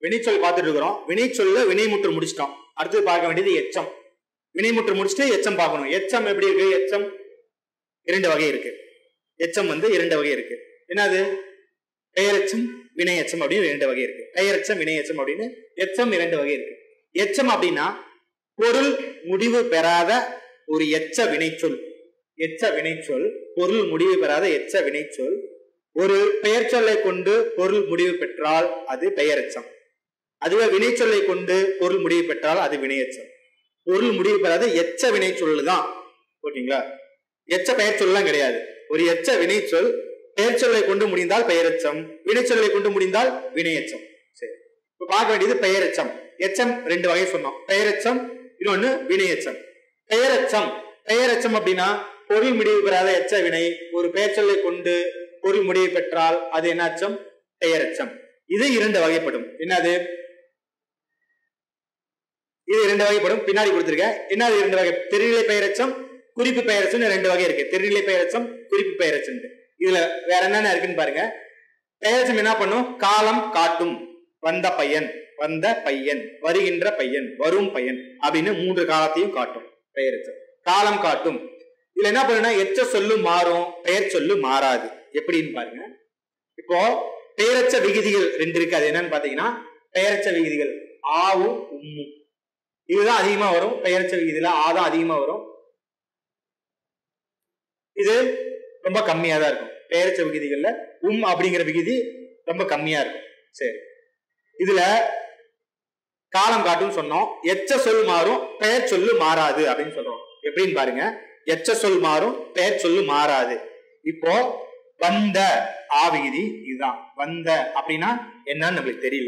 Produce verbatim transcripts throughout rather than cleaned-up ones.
வினைச்சொல் பார்த்துட்டு இருக்கிறோம். வினைச்சொல்ல வினைமுற்று முடிச்சிட்டோம். அடுத்து பார்க்க வேண்டியது எச்சம். வினைமுற்று முடிச்சுட்டு எச்சம் பார்க்கணும். எச்சம் எப்படி இருக்கு? எச்சம் இரண்டு வகை இருக்கு. எச்சம் வந்து இரண்டு வகை இருக்கு. என்னது? பெயரெச்சம், வினையச்சம் அப்படின்னு இரண்டு வகை இருக்கு. பெயரெச்சம், வினையச்சம் அப்படின்னு எச்சம் இரண்டு வகை இருக்கு. எச்சம் அப்படின்னா பொருள் முடிவு பெறாத ஒரு எச்ச வினைச்சொல். எச்ச வினைச்சொல் பொருள் முடிவு பெறாத எச்ச வினைச்சொல் ஒரு பெயர் சொல்லை கொண்டு பொருள் முடிவு பெற்றால் அது பெயரெச்சம். அதுவே வினைச்சொல்லை கொண்டு பொருள் முடிவு பெற்றால் அது வினையச்சம். பொருள் முடிவு பெறாத எச்ச வினைச்சொல் தான். ஓகேங்களா? எச்ச பெயர் சொல்லலாம் கிடையாது. ஒரு எச்ச வினைச்சொல் பெயர் சொல்லை கொண்டு முடிந்தால் பெயரெச்சம், வினைச்சொல்லை கொண்டு முடிந்தால் வினையச்சம். சரி, இப்ப பார்க்க வேண்டியது பெயரெச்சம். எச்சம் ரெண்டு வகை சொன்னோம். பெயரெச்சம், இன்னொன்னு வினையச்சம். பெயரெச்சம் பெயரெச்சம் அப்படின்னா பொருள் முடிவு பெறாத எச்ச வினை ஒரு பெயர் சொல்லை கொண்டு பொருள் முடிவு பெற்றால் அது என்ன அச்சம்? பெயரெச்சம். இது இரண்டு வகைப்படும். என்னது? இது இரண்டு வகைப்படும். பின்னாடி கொடுத்திருக்க. என்னது இரண்டு வகை? தெரிநிலை பெயரெச்சம், குறிப்பு பெயரெச்சம் ரெண்டு வகை இருக்கு. தெரிநிலை பெயரெச்சம், குறிப்பு பெயரெச்சம். இதுல வேற என்னென்ன இருக்குன்னு பாருங்க. பெயரெச்சம் என்ன பண்ணும்? காலம் காட்டும். வந்த பையன், வந்த பையன், வருகின்ற பையன், வரும் பையன் அப்படின்னு மூன்று காலத்தையும் காட்டும் பெயரெச்சம். காலம் காட்டும். இதுல என்ன பண்ணுனா எச்ச சொல்லு மாறும், பெயர் சொல்லு மாறாது. எப்படின்னு பாருங்க. இப்போ பெயரச்ச விகுதிகள் ரெண்டு இருக்கு. அது என்னன்னு பாத்தீங்கன்னா பெயரச்ச விகுதிகள் ஆவும் உம்மும். இதுதான் அதிகமா வரும். பெயரச்ச விகுதியில ஆதான் அதிகமா வரும். இது ரொம்ப கம்மியா தான் இருக்கும். பெயரச்ச விகுதிகள்ல உம் அப்படிங்கிற விகுதி ரொம்ப கம்மியா இருக்கும். சரி, இதுல காலம் காட்டும் சொன்னோம். எச்ச சொல் மாறும், பெயர் சொல்லு மாறாது அப்படின்னு சொல்றோம். எப்படின்னு பாருங்க. எச்ச சொல் மாறும், பெயர் சொல்லு மாறாது. இப்போ வந்த ஆ விகுதி இதுதான். வந்த அப்படின்னா என்னன்னு நம்மளுக்கு தெரியல.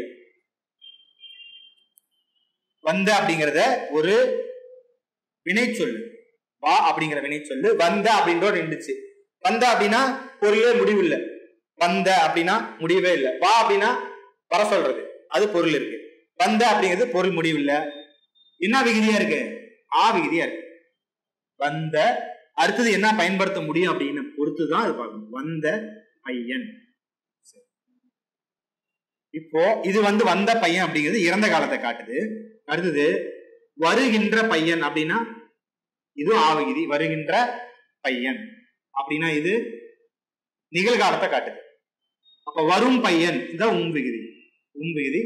வந்த அப்படிங்கறத ஒரு வினை சொல்லு. வா அப்படிங்கிற வினை சொல்லு. வந்த அப்படின்ற இருந்துச்சு. வந்த அப்படின்னா பொருளே முடிவு இல்லை. வந்த அப்படின்னா முடிவே இல்லை. வா அப்படின்னா வர சொல்றது, அது பொருள் இருக்கு. வந்த அப்படிங்கிறது பொருள் முடிவு இல்லை. என்ன விகுதியா இருக்கு? ஆ விகுதியா இருக்கு. வந்த அடுத்தது என்ன பயன்படுத்த முடியும் அப்படின்னு பொறுத்துதான் அது பார்க்கணும். வந்த பையன். இப்போ இது வந்து வந்த பையன் அப்படிங்கிறது இறந்த காலத்தை காட்டுது. அடுத்தது வருகின்ற பையன் அப்படின்னா இது ஆவிகுதி. வருகின்ற பையன் அப்படின்னா இது நிகழ்காலத்தை காட்டுது. அப்ப வரும் பையன் இதான் உம் விகுதி. உம் விகுதி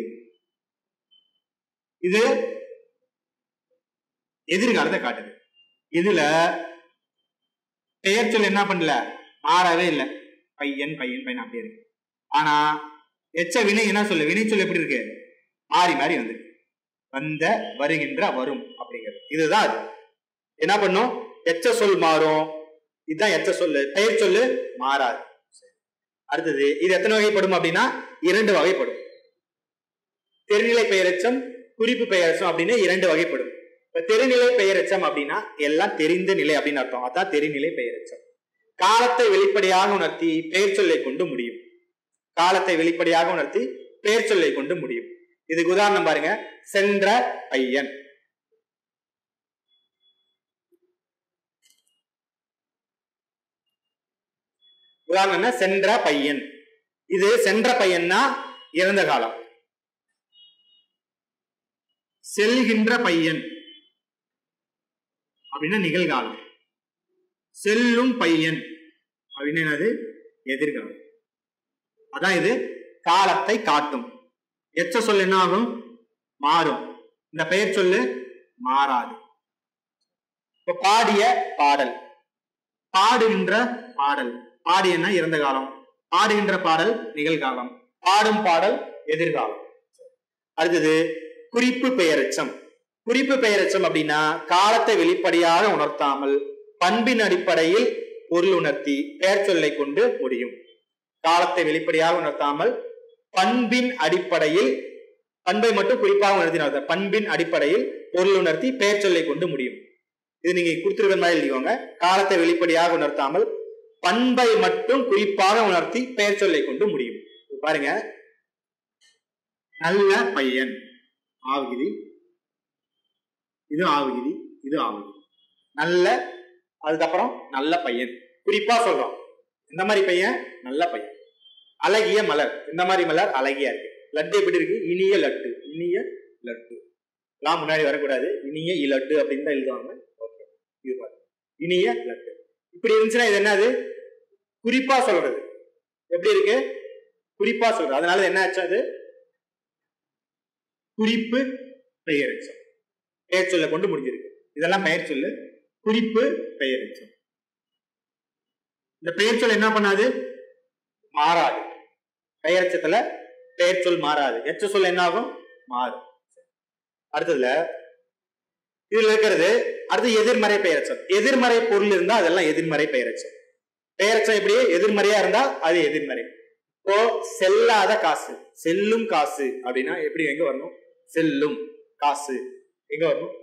இது எதிர்காலத்தை காட்டுது. இதுல பெயர் சொல் என்ன பண்ணல, மாறவே இல்லை. பையன் பையன் பையன் அப்படியே இருக்கு. ஆனா எச்ச வினை என்ன சொல்லு? வினை சொல் எப்படி இருக்கு? மாறி மாறி வந்து வந்த, வருகின்ற, வரும் அப்படிங்கிறது. இதுதான் அது. என்ன பண்ணும்? எச்ச சொல் மாறும். இதுதான் எச்ச சொல்லு. பெயர் சொல்லு மாறாது. அடுத்தது இது எத்தனை வகைப்படும் அப்படின்னா இரண்டு வகைப்படும். தெரிநிலை பெயரெச்சம், குறிப்பு பெயரெச்சம் அப்படின்னு இரண்டு வகைப்படும். இப்ப தெரிநிலை பெயரெச்சம் அப்படின்னா எல்லாம் தெரிந்த நிலை அப்படின்னு அர்த்தம். அதான் தெரிநிலை பெயரெச்சம். காலத்தை வெளிப்படையாக உணர்த்தி பெயர் சொல்லை கொண்டு முடியும். காலத்தை வெளிப்படையாக உணர்த்தி பெயர் சொல்லை கொண்டு முடியும். இதுக்கு உதாரணம் பாருங்க. சென்ற பையன். உதாரணம் என்ன? சென்ற பையன். இது சென்ற பையன்னா இறந்த காலம். செல்கின்ற பையன் அப்படின்னா நிகழ்காலம். செல்லும் பையன் அப்படின்னு என்னது? எதிர்காலம். அதான் இது காலத்தை காட்டும். எச்ச சொல் என்ன ஆகும்? மாறும். இந்த பெயர் சொல்லு மாறாது. இப்ப பாடிய பாடல், பாடுகின்ற பாடல். பாடியன்னா இறந்த காலம், பாடுகின்ற பாடல் நிகழ்காலம், பாடும் பாடல் எதிர்காலம். அடுத்தது குறிப்பு பெயரெச்சம். குறிப்பு பெயரெச்சம் அப்படின்னா காலத்தை வெளிப்படையாக உணர்த்தாமல் பண்பின் அடிப்படையில் பொருள் உணர்த்தி பெயர் சொல்லை கொண்டு முடியும். காலத்தை வெளிப்படையாக உணர்த்தாமல் பண்பின் அடிப்படையில், பண்பை மட்டும் குறிப்பாக உணர்த்தினார், பண்பின் அடிப்படையில் பொருள் உணர்த்தி பெயர் சொல்லை கொண்டு முடியும். இது நீங்க கொடுத்திருக்கிற மாதிரி எழுதிக்கோங்க. காலத்தை வெளிப்படையாக உணர்த்தாமல் பண்பை மட்டும் குறிப்பாக உணர்த்தி பெயர் சொல்லை கொண்டு முடியும். பாருங்க. நல்ல பையன் ஆவிகுதி, இது ஆவிகுதி, இது ஆவிகுதி. நல்ல, அதுக்கப்புறம் நல்ல பையன் குறிப்பா சொல்றோம். இந்த மாதிரி பையன் நல்ல பையன். அழகிய மலர், இந்த மாதிரி மலர் அழகியா இருக்கு. லட்டு எப்படி இருக்கு? இனிய லட்டு, இனிய லட்டு. எல்லாம் முன்னாடி வரக்கூடாது. இனிய இலட்டு அப்படின்னு தான் எழுதுவாங்க. ஓகே, இது பாருங்க, இனிய லட்டு. இப்படி இருந்துச்சுன்னா இது என்னது? குறிப்பா சொல்றது. எப்படி இருக்கு? குறிப்பா சொல்றது. அதனால என்ன ஆச்சு? அது குறிப்பு பெயரெச்சம். பெயர் சொல்ல கொண்டு முடிஞ்சிருக்கு. இதெல்லாம் பெயர் சொல்லு. குறிப்பு பெயரெச்சம். இந்த பெயர் சொல் என்ன பண்ணாது? மாறாது. பெயரெச்சத்துல பெயர் சொல் மாறாது. எச்ச சொல் என்ன ஆகும்? மாறும். அடுத்ததுல இதுல இருக்கிறது அடுத்து எதிர்மறை பெயரெச்சம். எதிர்மறை பொருள் இருந்தா அதெல்லாம் எதிர்மறை பெயரெச்சம். பெயரெச்சம் எப்படி? எதிர்மறையா இருந்தா அது எதிர்மறை. இப்போ செல்லாத காசு, செல்லும் காசு அப்படின்னா எப்படி எங்க வரணும்? செல்லும் காசு எங்க வரணும்?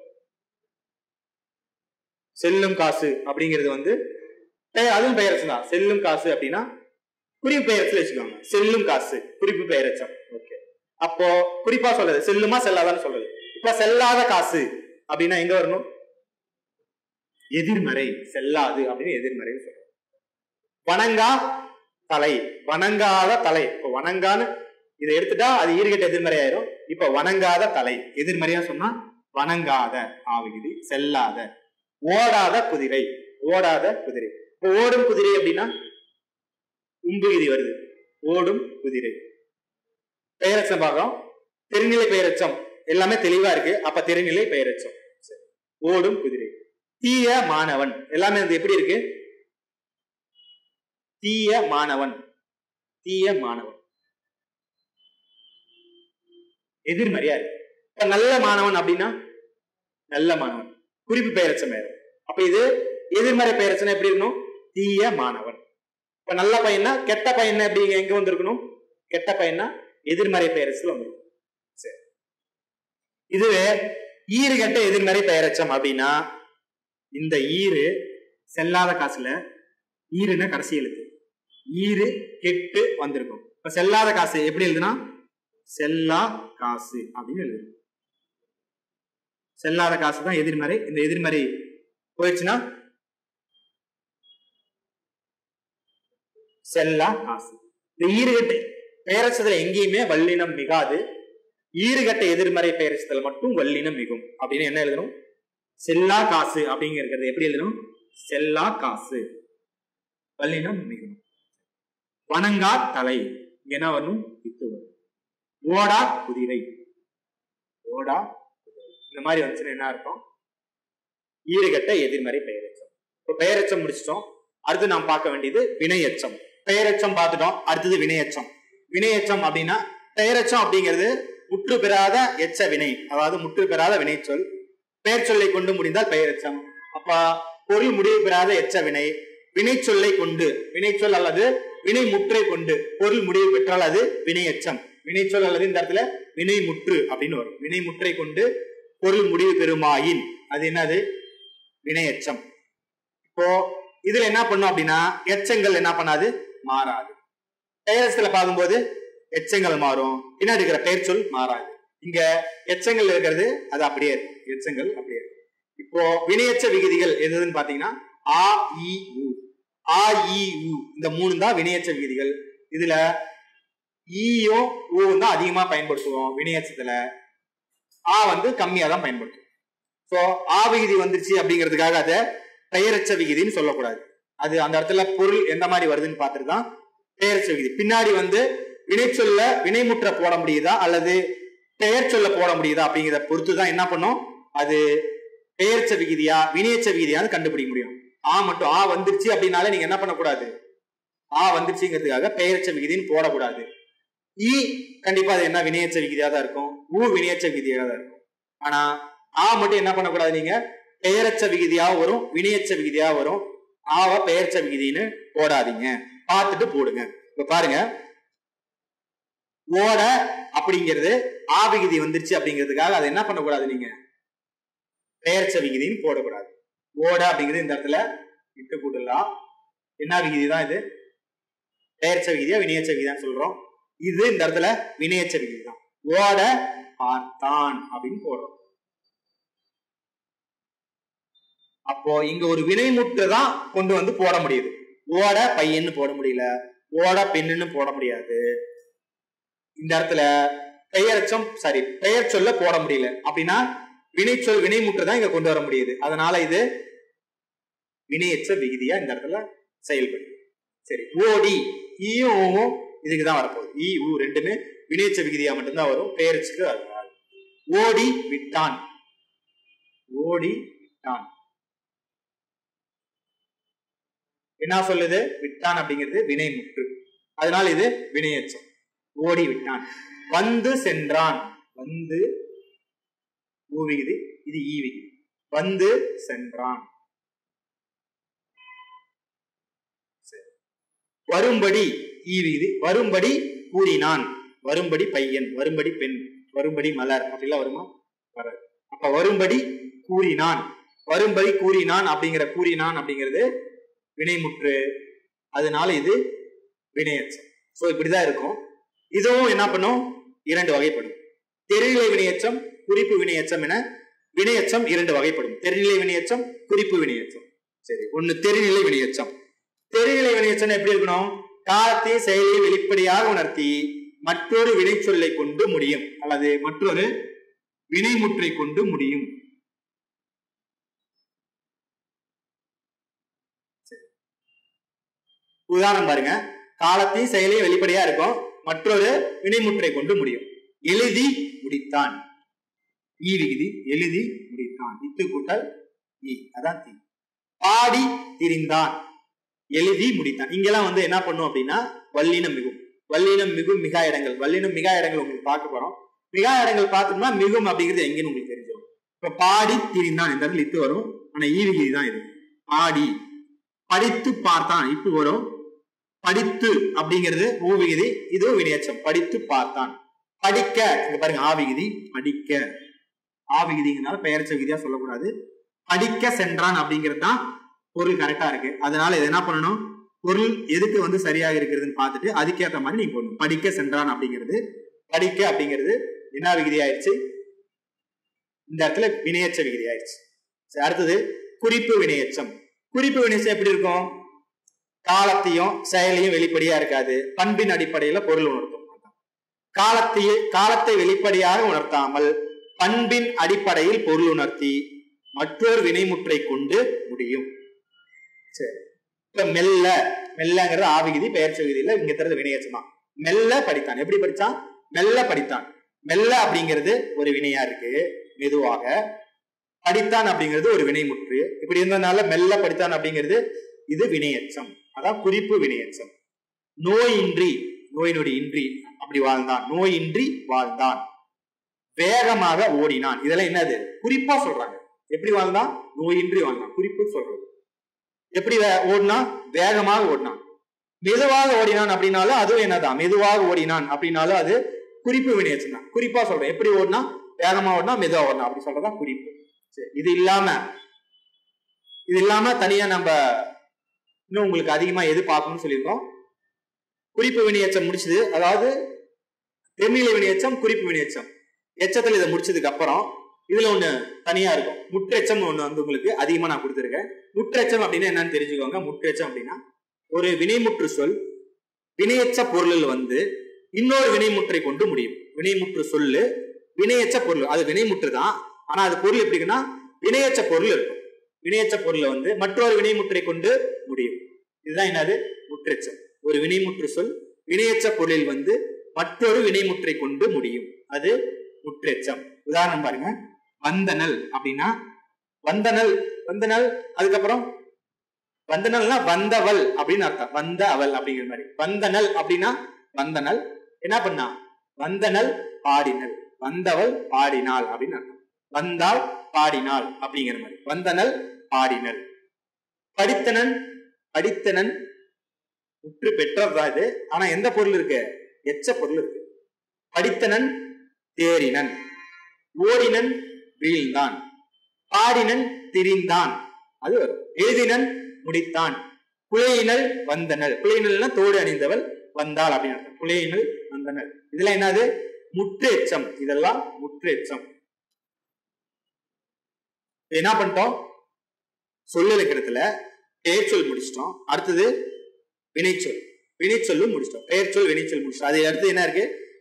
செல்லும் காசு அப்படிங்கிறது வந்து அதுவும் பெயரெச்சம் தான். செல்லும் காசு அப்படின்னா குறிப்பு பெயரெச்சல் வச்சுக்கோங்க. செல்லும் காசு குறிப்பு பெயரெச்சம். ஓகே, அப்போ குறிப்பா சொல்றது செல்லுமா செல்லாதான்னு சொல்றது. இப்ப செல்லாத காசு அப்படின்னா எங்க வரணும்? எதிர்மறை. செல்லாது அப்படின்னு எதிர்மறை சொல்றது. வணங்கா தலை, வணங்காத தலை. இப்ப வணங்கான்னு இதை எடுத்துட்டா அது ஈறுகட்ட எதிர்மறை ஆயிரும். இப்ப வணங்காத தலை எதிர்மறையா சொன்னா வணங்காத ஆவிகுதி, செல்லாத. ஓடாத குதிரை, ஓடாத குதிரை. இப்ப ஓடும் குதிரை அப்படின்னா உம்புகிதி வருது. ஓடும் குதிரை. பெயரெச்சம் பார்க்கிறோம். தெரிநிலை பெயரெச்சம் எல்லாமே தெளிவா இருக்கு. அப்ப தெரிநிலை பெயரெச்சம். ஓடும் குதிரை. தீய மாணவன் எல்லாமே எப்படி இருக்கு? தீய மாணவன், தீய மாணவன் எதிர்மறையா இருக்கு. இப்ப நல்ல மாணவன் அப்படின்னா நல்ல மாணவன் குறிப்பு பெயரெச்சம் ஆயிரும். அப்ப இது எதிர்மறை பெயரெச்சம் எப்படி இருக்கணும்? தீய மாணவன். இப்ப நல்ல பையனா கெட்ட பையன் எப்படி எங்க வந்திருக்கணும்? கெட்ட பையனா எதிர்மறை பெயரெச்சல் வந்துடும். சரி, இதுவே ஈறு கெட்ட எதிர்மறை பெயரெச்சம் அப்படின்னா இந்த ஈறு செல்லாத காசுல ஈறுனா கடைசி எழுத்து, ஈறு கெட்டு வந்திருக்கும். இப்ப செல்லாத காசு எப்படி எழுதுனா செல்லா காசு அப்படின்னு எழுதும். செல்லாத காசு தான் எதிர்மறை. இந்த எதிர்மறை போயிடுச்சுன்னா செல்லா காசு. இந்த ஈறுகட்ட பெயரச்சத்துல எங்கேயுமே வல்லினம் மிகாது. ஈறுகட்ட எதிர்மறை பெயரச்சத்துல மட்டும் வல்லினம் மிகும். அப்படின்னு என்ன எழுதணும்? செல்லா காசு அப்படிங்கிறது எப்படி எழுதணும்? செல்லா காசு, வல்லினம் மிகும். வணங்கா தலை என்ன வரணும்? இத்து வரும். ஓடா குதிரை, ஓடா குதிரை. இந்த மாதிரி வந்துச்சுன்னா என்ன அர்த்தம்? ஈறுகட்ட எதிர்மறை பெயரெச்சம். இப்ப பெயரெச்சம் முடிச்சிட்டோம். அடுத்து நாம் பார்க்க வேண்டியது வினையெச்சம். பெயரெச்சம் பார்த்துட்டோம். அடுத்தது வினையெச்சம். வினையெச்சம் அப்படின்னா பெயரெச்சம் அப்படிங்கிறது முற்று பெறாத எச்ச வினை, அதாவது முற்று பெறாத வினைச்சொல். பெயர் சொல்லை கொண்டு முடிந்தால் பெயரெச்சம். அப்ப பொருள் முடிவு பெறாத எச்ச வினை வினைச்சொல்லை கொண்டு, வினைச்சொல் அல்லது வினை முற்றை கொண்டு பொருள் முடிவு பெற்றால் அது வினையெச்சம். வினைச்சொல் அல்லது இந்த இடத்துல வினை முற்று அப்படின்னு வரும். வினை முற்றை கொண்டு பொருள் முடிவு பெறுமாயின் அது என்னது? வினையெச்சம். இப்போ இதுல என்ன பண்ணும் அப்படின்னா எச்சங்கள் என்ன பண்ணாது? மாறாது. பெயரெச்சத்துல பார்க்கும்போது எச்சங்கள் மாறும், பின்னாடி இருக்கிற பெயர் சொல் மாறாது. இங்க எச்சங்கள் இருக்கிறது அது அப்படியே இருக்கும். எச்சங்கள் அப்படியே இருக்கும். இப்போ வினையெச்ச விகுதிகள் எதுன்னு பாத்தீங்கன்னா ஆ இ உ, ஆ இ உ இந்த மூணு தான் வினையெச்ச விகுதிகள். இதுல ஈயும் ஊவும் தான் அதிகமா பயன்படுத்துவோம். வினையெச்சத்துல ஆ வந்து கம்மியா தான் பயன்படுத்துவோம். சோ ஆ விகுதி வந்துருச்சு அப்படிங்கிறதுக்காக அதை பெயரெச்ச விகுதின்னு சொல்லக்கூடாது. அது அந்த இடத்துல பொருள் எந்த மாதிரி வருதுன்னு பார்த்துட்டு தான் பெயரெச்ச விகுதி. பின்னாடி வந்து வினை சொல்ல வினைமுற்ற போட முடியுதா அல்லது பெயர் சொல்ல போட முடியுதா அப்படிங்கிறத பொறுத்து தான் என்ன பண்ணும், அது பெயர்ச்ச விகுதியா வினையெச்ச விகுதியான்னு கண்டுபிடிக்க முடியும். ஆ மட்டும் ஆ வந்துருச்சு அப்படின்னாலே நீங்க என்ன பண்ணக்கூடாது? ஆ வந்துருச்சுங்கிறதுக்காக பெயர்ச்ச விகுதின்னு போடக்கூடாது. ஈ கண்டிப்பா அது என்ன வினையெச்ச விகுதியா தான் இருக்கும். ஊ வினையெச்ச விகுதியா தான் இருக்கும். ஆனா ஆ மட்டும் என்ன பண்ணக்கூடாது? நீங்க பெயரச்ச விகுதியா வரும், வினையெச்ச விகுதியா வரும். ஆவ பெயர்ச்ச விகுதின்னு போடாதீங்க, பார்த்துட்டு போடுங்க. இப்ப பாருங்க, ஓட அப்படிங்கிறது ஆ விகுதி வந்துருச்சு அப்படிங்கிறதுக்காக அதை என்ன பண்ணக்கூடாது? நீங்க பெயர்ச்ச விகுதின்னு போடக்கூடாது. ஓட அப்படிங்கிறது இந்த இடத்துல இட்டு கூட்டலாம். என்ன விகுதி தான் இது? பெயர்ச்ச விகுதியா வினையெச்ச விகுதியான்னு சொல்றோம். இது இந்த இடத்துல வினையெச்ச விகுதி தான். ஓட பார்த்தான் அப்படின்னு போடுறோம். அப்போ இங்க ஒரு வினைமுற்று தான் கொண்டு வந்து போட முடியுது. ஓட பையன்னு போட முடியல, ஓட பெண்ணுன்னு போட முடியாது. இந்த இடத்துல பெயரச்சம் சாரி பெயர் சொல்ல போட முடியல அப்படின்னா வினைச்சொல் வினைமுற்று தான் இங்க கொண்டு வர முடியுது. அதனால இது வினையச்ச விகுதியா இந்த இடத்துல செயல்படுது. சரி, ஓடி ஈயும் ஓவும் இதுக்குதான் வரப்போகுது. ஈ ஊ ரெண்டுமே வினையச்ச விகுதியா மட்டும்தான் வரும், பெயரச்சுக்கு அதனால. ஓடி விட்டான், ஓடி விட்டான் என்ன சொல்லுது? விட்டான் அப்படிங்கிறது வினைமுற்று, அதனால இது வினையச்சம். ஓடி விட்டான். வந்து சென்றான், வந்து ஊ விகுதி, இது ஈ விகுதி. வந்து சென்றான். வரும்படி ஈ விகுதி, வரும்படி கூறினான். வரும்படி பையன், வரும்படி பெண், வரும்படி மலர் அப்படிலாம் வருமா? வராது. அப்ப வரும்படி கூறினான், வரும்படி கூறினான் அப்படிங்கிற கூறினான் அப்படிங்கிறது வினைமுற்று, அதனால இது வினையச்சம். சோ இப்படிதான் இருக்கும். இதுவும் என்ன பண்ணும்? இரண்டு வகைப்படும். தெரிநிலை வினையச்சம், குறிப்பு வினையச்சம் என வினையச்சம் இரண்டு வகைப்படும். தெரிநிலை வினையச்சம், குறிப்பு வினையச்சம். சரி, ஒண்ணு தெரிநிலை வினையச்சம். தெரிநிலை வினையச்சம் எப்படி இருக்கணும்? காலத்தை செயலை வெளிப்படையாக உணர்த்தி மற்றொரு வினை சொல்லை கொண்டு முடியும், அல்லது மற்றொரு வினைமுற்றை கொண்டு முடியும். உதாரணம் பாருங்க. காலத்தை செயலை வெளிப்படையா இருக்கும், மற்றொரு வினைமுற்றை கொண்டு முடியும். எழுதி முடித்தான், ஈ விகுதி. எழுதி முடித்தான், இத்து கூட்டல் ஈ, அதான் தீ. பாடி திரிந்தான், எழுதி முடித்தான். இங்கெல்லாம் வந்து என்ன பண்ணும் அப்படின்னா வல்லினம் மிகும், வல்லினம் மிகும் மிகா இடங்கள், வல்லினம் மிகா இடங்கள் உங்களுக்கு பார்க்க போறோம். மிகா இடங்கள் பார்த்தோம்னா மிகும் அப்படிங்கிறது எங்கன்னு உங்களுக்கு தெரிஞ்சிடும். இப்ப பாடி திரிந்தான் இந்த இடத்துல இத்து வரும், ஆனா ஈ விகுதி தான் இது. பாடி. படித்து பார்த்தான் இப்பு வரும், படித்து அப்படிங்கிறது ஊ விகுதி, இதுவும் வினையச்சம். படித்து பார்த்தான். படிக்க இங்க பாருங்க ஆ விகுதி, படிக்க ஆ விகுதிங்கனால பெயரச்ச விகுதியா சொல்லக்கூடாது. படிக்க சென்றான் அப்படிங்கிறது தான் பொருள் கரெக்டா இருக்கு. அதனால இது என்ன பண்ணணும்? பொருள் எதுக்கு வந்து சரியாக இருக்கிறதுன்னு பார்த்துட்டு அதுக்கேற்ற மாதிரி நீங்க போடணும். படிக்க சென்றான் அப்படிங்கிறது, படிக்க அப்படிங்கிறது என்ன விகுதி ஆயிடுச்சு? இந்த இடத்துல வினையச்ச விகுதி ஆயிடுச்சு. அடுத்தது குறிப்பு வினையச்சம். குறிப்பு வினையச்சம் எப்படி இருக்கும்? காலத்தையும் செயலையும் வெளிப்படையா இருக்காது, பண்பின் அடிப்படையில பொருள் உணர்த்தும். காலத்தையே காலத்தை வெளிப்படையாக உணர்த்தாமல் பண்பின் அடிப்படையில் பொருள் உணர்த்தி மற்றொரு வினைமுற்றை கொண்டு முடியும். சரி, இப்ப மெல்ல, மெல்லங்கிறது ஆவிகுதி, பெயர்ச்சி விகுதியில இங்க தரது வினையச்சமா. மெல்ல படித்தான், எப்படி படித்தான்? மெல்ல படித்தான். மெல்ல அப்படிங்கிறது ஒரு வினையா இருக்கு, மெதுவாக. படித்தான் அப்படிங்கிறது ஒரு வினைமுற்று. இப்படி இருந்ததுனால மெல்ல படித்தான் அப்படிங்கிறது இது வினையச்சம், அதான் குறிப்பு வினையச்சம். நோயின்றி, நோய் நொடி இன்றி அப்படி வாழ்ந்தான், நோயின்றி வாழ்ந்தான். வேகமாக ஓடினான், இதெல்லாம் என்னது? குறிப்பா சொல்றாங்க. எப்படி வாழ்ந்தான்? நோயின்றி வாழ்ந்தான், குறிப்பு சொல்றது. எப்படி ஓடினா? வேகமாக ஓடினான். மெதுவாக ஓடினான் அப்படின்னாலும் அதுவும் என்னதான்? மெதுவாக ஓடினான் அப்படின்னாலும் அது குறிப்பு வினையச்சம் தான். குறிப்பா சொல்றேன். எப்படி ஓடினா? வேகமா ஓடினா, மெதுவா ஓடினா அப்படி சொல்றதா குறிப்பு. சரி, இது இல்லாம இது இல்லாம தனியா நம்ம இன்னும் உங்களுக்கு அதிகமா எது பார்க்கணும்னு சொல்லியிருக்கோம். குறிப்பு வினையச்சம் முடிச்சது, அதாவது தெரிநிலை வினையச்சம், குறிப்பு வினையச்சம். எச்சத்துல இதை முடிச்சதுக்கு அப்புறம் இதுல ஒண்ணு தனியா இருக்கும், முற்றெச்சம் ஒண்ணு வந்து உங்களுக்கு அதிகமா நான் கொடுத்துருக்கேன். முற்றெச்சம் அப்படின்னா என்னன்னு தெரிஞ்சுக்கோங்க. முற்றெச்சம் அப்படின்னா ஒரு வினைமுற்று சொல் வினையச்ச பொருளில் வந்து இன்னொரு வினைமுற்றை கொண்டு முடியும். வினைமுற்று சொல்லு வினையச்ச பொருள், அது வினைமுற்று தான், ஆனா அது பொருள் எப்படின்னா வினையச்ச பொருள் இருக்கும். வினையச்ச பொருளை வந்து மற்றொரு வினைமுற்றை கொண்டு முடியும். இதுதான் என்னது? முற்றெச்சம். ஒரு வினைமுற்று சொல் வினையச்ச பொருளில் வந்து மற்றொரு வினைமுற்றை கொண்டு முடியும், அது முற்றெச்சம். உதாரணம் பாருங்க. வந்தனல் அப்படின்னா வந்தனல், வந்தனல் அதுக்கப்புறம் வந்தனல்னா வந்தவள் அப்படின்னு அர்த்தம். வந்த அவள் அப்படிங்கிற மாதிரி. வந்தனல் அப்படின்னா வந்தனல் என்ன பண்ணா? வந்தனல் பாடினல், வந்தவள் பாடினாள் அப்படின்னு அர்த்தம். வந்தாள் பாடினாள் அப்படிங்கிற மாதிரி. வந்தனல் பாடினல். படித்தனன், படித்தனன் முற்று பெற்றதுதான் இது, ஆனா எந்த பொருள் இருக்கு? எச்ச பொருள் இருக்கு. படித்தனன் தேறினன். ஓடினன் வீழ்ந்தான். பாடினன் திரிந்தான், அது வரும். எழுதினன் முடித்தான். குழையினல் வந்தனல், குழையினல்னா தோடு அணிந்தவள், வந்தாள் அப்படின்னு அர்த்தம். குழையினல் வந்தனல், இதெல்லாம் என்னது? முற்று எச்சம். இதெல்லாம் முற்று எச்சம். என்ன பண்ணிட்டோம்? சொல்லலுக்கிடத்துல பெயர்ச்சொல் முடிச்சிட்டோம். அடுத்தது வினைச்சொல், வினைச்சொல்லும் முடிச்சிட்டோம். பெயர்ச்சொல் வினைச்சொல் முடிச்சிட்டோம். அது அடுத்து என்ன இருக்கு?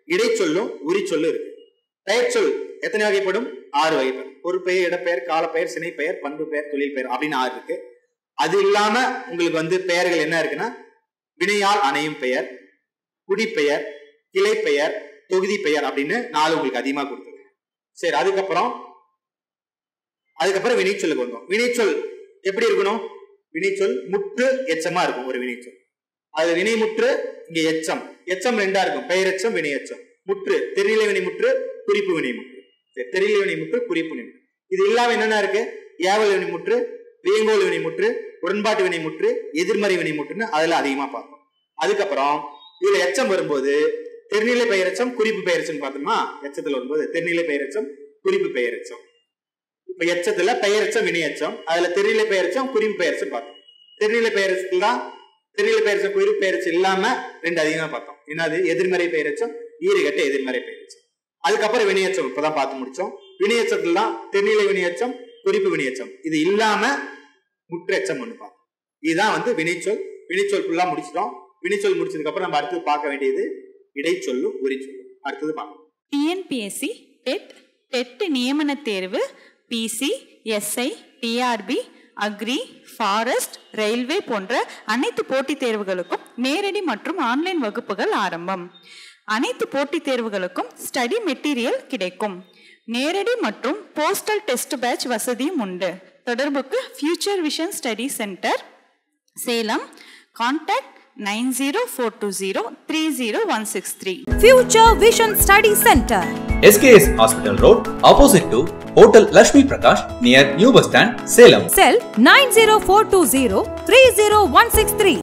இடைச்சொல்லும் உரிச்சொல்லும் இருக்கு. பெயர் சொல் எத்தனை வகைப்படும்? ஆறு வகைப்படும். ஒரு பெயர், இடப்பெயர், காலப்பெயர், சினை பெயர், பண்பு பெயர், தொழில் பெயர் அப்படின்னு ஆறு இருக்கு. அது இல்லாம உங்களுக்கு வந்து பெயர்கள் என்ன இருக்குன்னா வினையால் அணையும் பெயர், குடிப்பெயர், கிளை பெயர், தொகுதி பெயர் அப்படின்னு நாலு உங்களுக்கு அதிகமா கொடுத்துருக்கு. சரி, அதுக்கப்புறம் அதுக்கப்புறம் வினைச்சொல்லுக்கு வந்தோம். வினைச்சொல் எப்படி இருக்கணும்? வினைச்சொல் முற்று எச்சமா இருக்கும். ஒரு வினைச்சொல் அது வினை முற்று, இங்க எச்சம். எச்சம் ரெண்டா இருக்கும், பெயர் எச்சம், வினை எச்சம். முற்று தெரிநிலை வினை முற்று, குறிப்பு வினை முற்று. தெரிநிலை வினை முற்று, குறிப்பு வினை முற்று. இது இல்லாம என்னென்ன இருக்கு? ஏவல் வினை முற்று, வியங்கோல் வினை முற்று, உடன்பாட்டு வினை முற்று, எதிர்மறை வினை முற்றுன்னு அதுல அதிகமா பார்ப்போம். அதுக்கப்புறம் இதுல எச்சம் வரும்போது தெரிநிலை பெயரெச்சம், குறிப்பு பெயரெச்சம் பார்த்தோமா? எச்சத்துல வரும்போது தெரிநிலை பெயரெச்சம், குறிப்பு பெயரெச்சம். இப்ப எச்சத்துல பெயரெச்சம், வினை எச்சம், அதுல தெரிநிலை பெயரெச்சம், குறிப்பு பெயரெச்சம் பார்த்தோம். தெரிநிலை பெயரெச்சத்துல தான் தெரிநிலை பெயரெச்சம், குறிப்பு பெயரெச்சம் இல்லாம ரெண்டு அதிகமா பார்த்தோம். என்னது? எதிர்மறை பெயரெச்சம், ஈறுகட்ட எதிர்மறை பெயரெச்சம். அதுக்கப்புறம் வினையச்சம் இப்பதான் பார்த்து முடிச்சோம். வினையச்சத்துல தான் தெரிநிலை வினையச்சம், குறிப்பு வினையச்சம். இது இல்லாம முற்றெச்சம் ஒண்ணு பார்த்தோம். இதுதான் வந்து வினைச்சொல். வினைச்சொல் ஃபுல்லா முடிச்சிட்டோம். வினைச்சொல் முடிச்சதுக்கு அப்புறம் நம்ம அடுத்து பார்க்க வேண்டியது இடைச்சொல்லும் உரிச்சொல்லும். அடுத்தது பார்க்கலாம். டிஎன்பிஎஸ்சி டெட் டெட் நியமன தேர்வு, PC, SI, TRB, agri, forest, railway போன்ற அனைத்து போட்டித் தேர்வுகளுக்கும் நேரடி மற்றும் ஆன்லைன் வகுப்புகள் ஆரம்பம். அனைத்து போட்டித் தேர்வுகளுக்கும் ஸ்டடி மெட்டீரியல் கிடைக்கும். நேரடி மற்றும் போஸ்டல் டெஸ்ட் பேட்ச் வசதியும் உண்டு. தொடர்புக்கு future vision study centre, Salem. Contact nine zero four two zero three zero one six three. Future Vision Study Center, S K S Hospital Road, opposite to Hotel Lakshmi Prakash, near New Bus Stand, Salem. Cell nine zero four two zero three zero one six three.